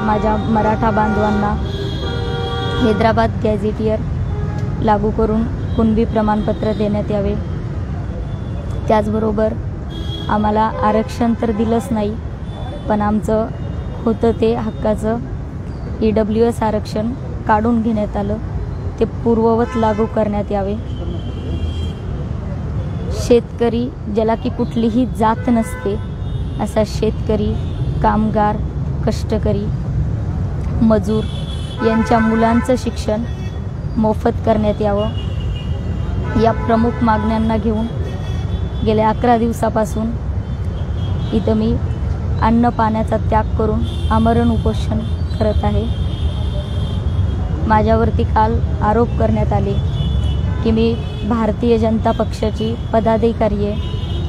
माझ्या मराठा बांधवांना हैदराबाद गॅझेटियर लागू करून कुणबी प्रमाणपत्र देण्यात यावे। त्याचबरोबर आम्हाला आरक्षण तर दिलंच नाही, पण आमचं होतं ते हक्काचं EWS आरक्षण काढून घेण्यात आलं, ते पूर्ववत लागू करण्यात यावे। शेतकरी ज्याला की कुठलीही जात नसते असा शेतकरी, कामगार, कष्टकरी, मजूर यांच्या मुलांचं शिक्षण मोफत करण्यात यावं। या प्रमुख मागण्यांना घेऊन गेल्या 11 दिवसापासून इथं मी अन्न पाण्याचा त्याग करून आमरण उपोषण करत आहे। माझ्यावरती काल आरोप करण्यात आले की मी भारतीय जनता पक्षाची पदाधिकारी आहे,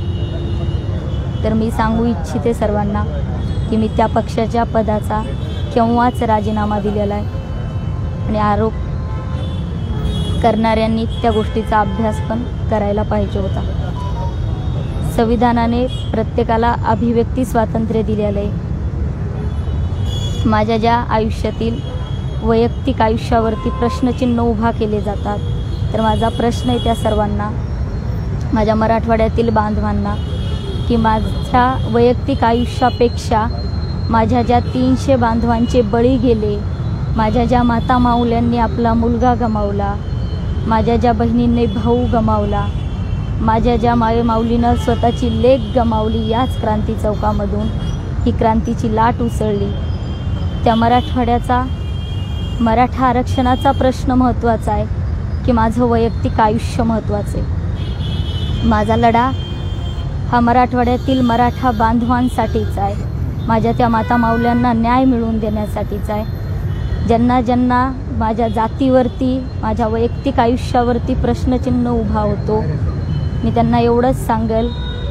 तर मी सांगू इच्छिते सर्वांना की मी त्या पक्षाच्या पदाचा केव्हाच राजीनामा दिलेला आहे आणि आरोप करणाऱ्यांनी त्या गोष्टीचा अभ्यास पण करायला पाहिजे होता। संविधानाने प्रत्येकाला अभिव्यक्ती स्वातंत्र्य दिलेलं आहे। माझ्या ज्या आयुष्यातील वैयक्तिक आयुष्यावरती प्रश्नचिन्ह उभा केले जातात, तर माझा प्रश्न आहे त्या सर्वांना, माझ्या मराठवाड्यातील बांधवांना, की माझ्या वैयक्तिक आयुष्यापेक्षा माझ्या ज्या 300 बांधवांचे बळी गेले, माझ्या ज्या माता माऊल्यांनी आपला मुलगा गमावला, माझ्या ज्या बहिणींनी भाऊ गमावला, माझ्या ज्या माऊलीनं स्वतःची लेक गमावली, याच क्रांती चौकामधून ही क्रांतीची लाट उसळली, त्या मराठवाड्याचा मराठा आरक्षणाचा प्रश्न महत्त्वाचा आहे की माझं वैयक्तिक आयुष्य महत्त्वाचं आहे। माझा लढा हा मराठवाड्यातील मराठा बांधवांसाठीच आहे, माझ्या त्या माता माऊल्यांना न्याय मिळवून देण्यासाठीच आहे। ज्यांना ज्यांना माझ्या जातीवरती, माझ्या वैयक्तिक आयुष्यावरती प्रश्नचिन्ह उभा होतो, मी त्यांना एवढंच सांगेल,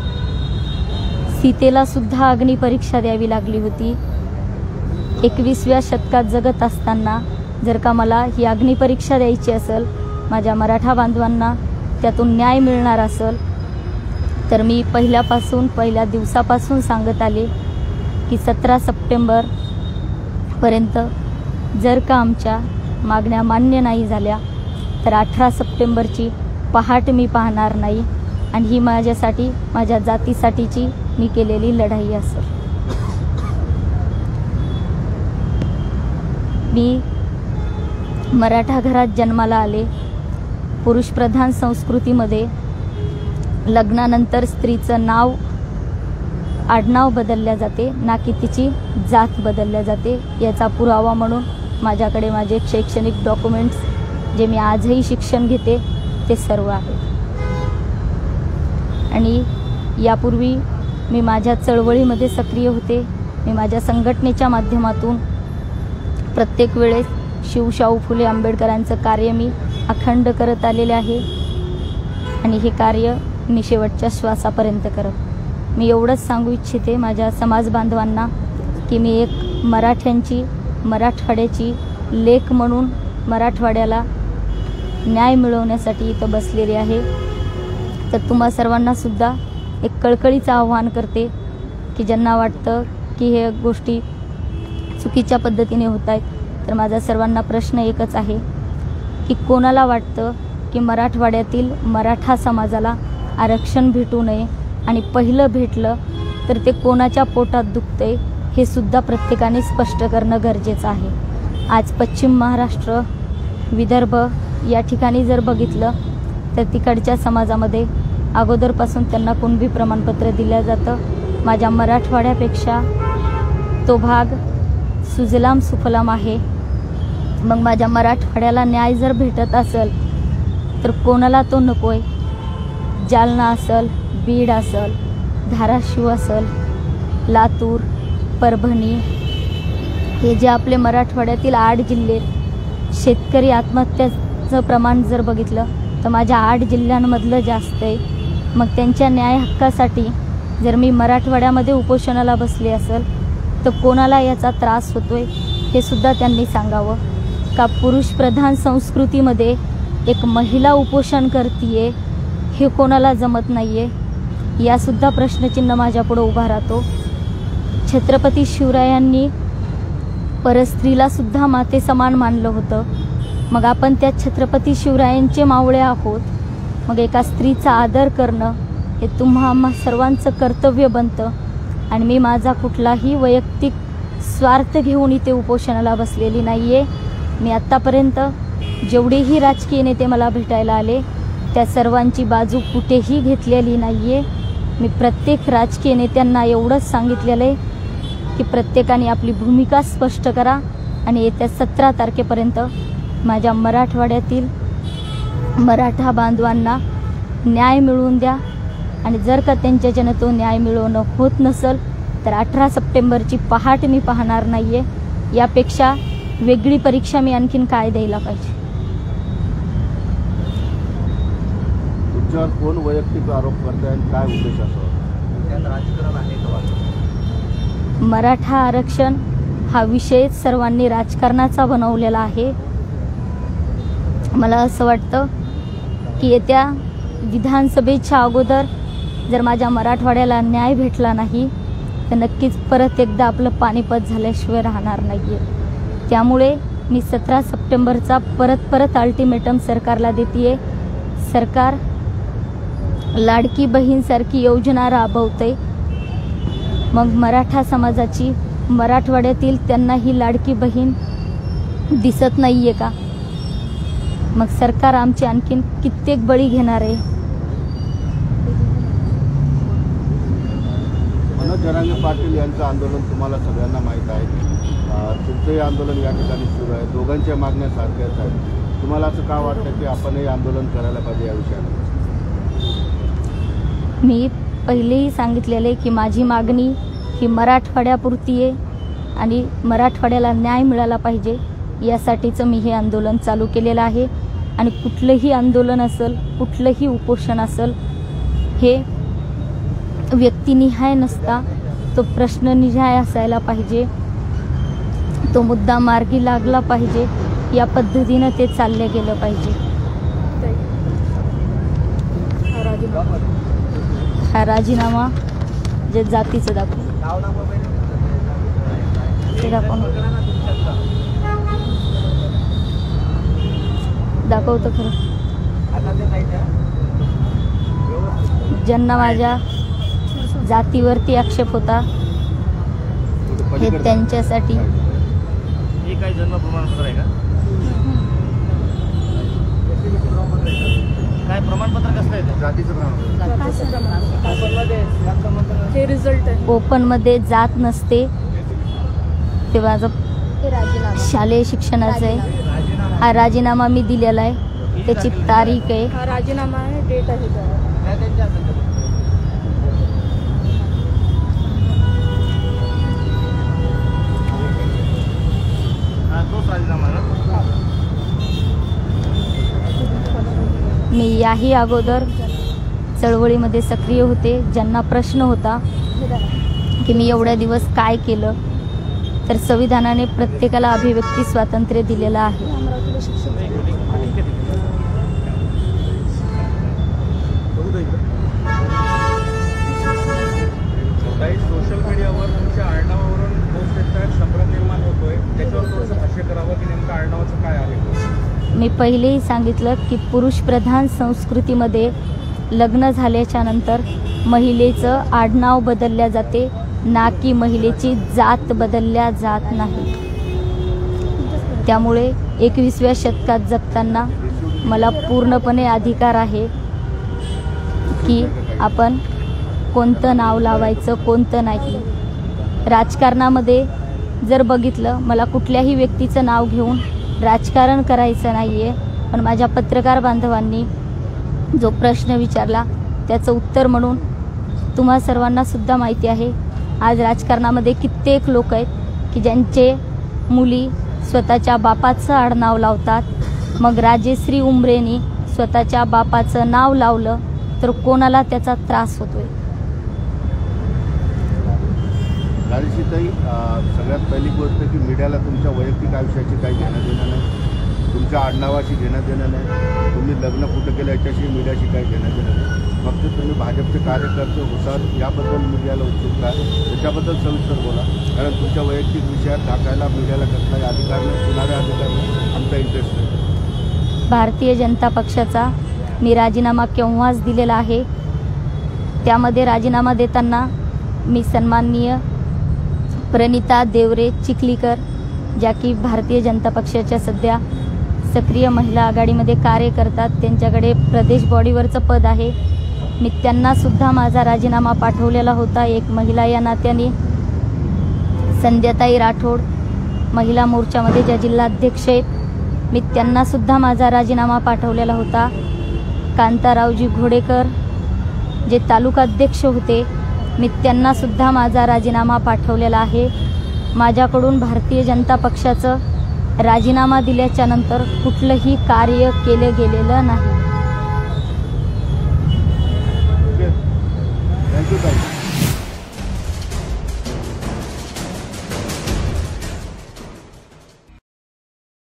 सीतेला सुद्धा अग्निपरीक्षा द्यावी लागली होती। 21व्या शतकात जगत असताना जर का मला ही अग्निपरीक्षा द्यायची असेल, माझ्या मराठा बांधवांना त्यातून न्याय मिळणार असेल, तर मी पहिल्या दिवसापासून सांगत आले की 17 सप्टेंबरपर्यंत जर का आमच्या मागण्या मान्य नाही झाल्या तर 18 सप्टेंबरची पहाट मी पाहणार नाही आणि ही माझ्यासाठी, माझ्या जातीसाठीची मी केलेली लढाई असेल। मी मराठा घरात जन्माला आले। पुरुषप्रधान संस्कृतीमध्ये लग्नानंतर स्त्रीचं नाव, आडनाव बदलल्या जाते, ना की तिची जात बदलल्या जाते। याचा पुरावा म्हणून माझ्याकडे माझे शैक्षणिक डॉक्युमेंट्स, जे मी आजही शिक्षण घेते, ते सर्व आहे। आणि यापूर्वी मी माझ्या चळवळीमध्ये सक्रिय होते। मी माझ्या संघटनेच्या माध्यमातून प्रत्येक वेळेस शिवशाहू फुले आंबेडकरांचं कार्य मी अखंड करत आलेले आहे आणि हे कार्य मी शेवटच्या श्वासापर्यंत करत। मी एवढंच सांगू इच्छिते माझ्या समाज बांधवांना की मी एक मराठ्यांची, मराठवाड्याची लेक म्हणून मराठवाड्याला न्याय मिळवण्यासाठी इथं बसलेली आहे। तर तुम्हा सर्वांना सुद्धा एक कळकळीचं आव्हान करते की ज्यांना वाटतं की हे गोष्टी चुकीच्या पद्धतीने होत आहेत, तर माझा सर्वांना प्रश्न एकच आहे की कोणाला वाटतं की मराठवाड्यातील मराठा समाजाला आरक्षण भेटू नये आणि पहिलं भेटलं तर ते कोणाच्या पोटात दुखतंय हे सुद्धा प्रत्येकाने स्पष्ट करणं गरजेचं आहे। आज पश्चिम महाराष्ट्र, विदर्भ या ठिकाणी जर बघितलं तर तिकडच्या समाजामध्ये अगोदरपासून त्यांना कुणबी प्रमाणपत्र दिलं जातं। माझ्या मराठवाड्यापेक्षा तो भाग सुजलाम सुफलाम आहे। मग माझ्या मराठवाड्याला न्याय जर भेटत असेल तर कोणाला तो नकोय? जालना असेल, बीड असेल, धाराशिव असेल, लातूर, परभणी, हे जे आपले मराठवाड्यातील 8 जिल्हे, शेतकरी आत्महत्याचं प्रमाण जर बघितलं तर माझ्या 8 जिल्ह्यांमधलं जास्त आहे। मग त्यांच्या न्याय हक्कासाठी जर मी मराठवाड्यामध्ये उपोषणाला बसले असेल तर कोणाला याचा त्रास होतोय हे सुद्धा त्यांनी सांगावं। का पुरुषप्रधान संस्कृतीमध्ये एक महिला उपोषण करतीये हे कोणाला जमत नाही आहे, यासुद्धा प्रश्नचिन्ह माझ्यापुढं उभा राहतो। छत्रपती शिवरायांनी परस्त्रीला सुद्धा माते समान मानलं होतं. मग आपण त्या छत्रपती शिवरायांचे मावळे आहोत. मग एका स्त्रीचा आदर करणं हे आम्हा सर्वांचं कर्तव्य बनतं. आणि मी माझा कुठलाही वैयक्तिक स्वार्थ घेऊन इथे उपोषणाला बसलेली नाही आहे. मी आत्तापर्यंत जेवढेही राजकीय नेते मला भेटायला आले त्या सर्वांची बाजू कुठेही घेतलेली नाही आहे. मी प्रत्येक राजकीय नेत्यांना एवढंच सांगितलेलं आहे की प्रत्येकाने आपली भूमिका स्पष्ट करा आणि येत्या 17 तारखेपर्यंत माझ्या मराठवाड्यातील मराठा बांधवांना न्याय मिळवून द्या. आणि जर का त्यांच्याच्यानं तो न्याय मिळवणं होत नसेल तर 18 सप्टेंबरची पहाट मी पाहणार नाही आहे. यापेक्षा वेगळी परीक्षा मी आणखीन काय द्यायला पाहिजे. तुमच्यावर कोण वैयक्तिक आरोप करते आणि काय उद्देश असतो? राजकारण आहे का? मराठा आरक्षण हा विषय सर्वांनी राजकारणाचा बनवलेला आहे. मला असं वाटतं की येत्या विधानसभेच्या अगोदर जर माझ्या मराठवाड्याला न्याय भेटला नाही तर नक्कीच परत एकदा आपलं पानिपत झाल्याशिवाय राहणार नाही आहे. त्यामुळे मी 17 सप्टेंबरचा परत अल्टिमेटम सरकारला देते. सरकार लाडकी बहीणसारखी योजना राबवते. मग मराठा समाजाची मराठवाड्यातील त्यांना ही लाडकी बहीण दिसत नाही आहे का? मग सरकार आमचे आणखीन कित्येक बळी घेणार आहे. मनोज जरांगे पाटील यांचं आंदोलन तुम्हाला सगळ्यांना माहीत आहे. तुमचंही आंदोलन या ठिकाणी सुरू आहे. दोघांच्या मागण्या सारख्याच आहेत. तुम्हाला असं का वाटतं की आपणही आंदोलन करायला पाहिजे या विषयावर? मी पहिलेही सांगितलेले की माझी मागणी ही मराठवाड्यापुरती आहे आणि मराठवाड्याला न्याय मिळाला पाहिजे यासाठीचं मी हे आंदोलन चालू केलेलं आहे. आणि कुठलंही आंदोलन असेल, कुठलंही उपोषण असेल, हे व्यक्तिनिहाय नसता, तो प्रश्ननिहाय असायला पाहिजे. तो मुद्दा मार्गी लागला पाहिजे. या पद्धतीनं ते चालले गेलं पाहिजे. हा राजीनामा जे जातीचं दाखव ते दाखवतं खरं. ज्यांना माझ्या जातीवरती आक्षेप होता हे त्यांच्यासाठी. हे काय जन्म प्रमाणपत्र आहे का? काय प्रमाणपत्र कसलं आहे? जातीचं प्रमाणपत्र. हे रिझल्ट आहे. ओपनमध्ये जात नसते. ते माझं शालेय शिक्षणाचं आहे. हा राजीनामा मी दिलेला आहे. त्याची तारीख आहे. हा राजीनामा आहे, डेट आहे. मी याही अगोदर चळवळीमध्ये सक्रिय होते. ज्यांना प्रश्न होता की मी एवढ्या दिवस काय केलं, तर संविधानाने प्रत्येकाला अभिव्यक्ती स्वातंत्र्य दिलेलं आहे. काही सोशल मीडियावर तुमच्या आडनावावरून पोस्ट येतात, संभ्रम निर्माण होतोय. त्याच्यावर थोडंसं भाष्य करावं की नेमकं आडनावाचं काय आहे? मी पहिलेही सांगितलं की पुरुषप्रधान संस्कृतीमध्ये लग्न झाल्याच्या नंतर महिलेचं आडनाव बदलल्या जाते, ना की महिलेची जात बदलल्या जात नाही. त्यामुळे 21व्या शतकात जगताना मला पूर्णपणे अधिकार आहे की आपण कोणतं नाव लावायचं, कोणतं नाही. राजकारणामध्ये जर बघितलं, मला कुठल्याही व्यक्तीचं नाव घेऊन राजकारण करायचं नाही आहे. पण माझ्या पत्रकार बांधवांनी जो प्रश्न विचारला त्याचं उत्तर म्हणून तुम्हा सर्वांना सुद्धा माहिती आहे, आज राजकारणामध्ये कित्येक लोक आहेत की ज्यांचे मुली स्वतःच्या बापाचं आडनाव लावतात. मग राजेश्री उमरेनी स्वतःच्या बापाचं नाव लावलं तर कोणाला त्याचा त्रास होतोय? राजेश्रीताई, सगळ्यात पहिली गोष्ट की मीडियाला तुमच्या वैयक्तिक आयुष्याची काही घेणं देणं नाही, तुमच्या आडनावाशी घेणं देणं नाही, तुम्ही लग्न कुठं केलं याच्याशी मीडियाशी काही घेणं देणं नाही. फक्त तुम्ही भाजपचे कार्यकर्ते होतात याबद्दल मीडियाला उत्सुकता आहे, त्याच्याबद्दल सविस्तर बोला. कारण तुमच्या वैयक्तिक विषयात टाकायला मीडियाला कसलाही अधिकार नाही, कुणाला अधिकार नाही, आमचा इंटरेस्ट नाही. भारतीय जनता पक्षाचा मी राजीनामा केव्हाच दिलेला आहे. त्यामध्ये राजीनामा देताना मी सन्माननीय प्रणिता देवरे चिखलीकर, ज्या की भारतीय जनता पक्षाच्या सध्या सक्रिय महिला आघाडीमध्ये कार्य करतात, त्यांच्याकडे प्रदेश बॉडीवरचं पद आहे. मी त्यांनासुद्धा माझा राजीनामा पाठवलेला होता. एक महिला या नात्याने संध्याताई राठोड महिला मोर्चामध्ये ज्या जिल्हाध्यक्ष आहेत, मी त्यांनासुद्धा माझा राजीनामा पाठवलेला होता. कांतारावजी घोडेकर जे तालुकाध्यक्ष होते, मी त्यांनासुद्धा माझा राजीनामा पाठवलेला आहे. माझ्याकडून भारतीय जनता पक्षाचं राजीनामा दिल्याच्या नंतर कुठलंही कार्य केलं गेलेलं नाही. थँक्यू ताई.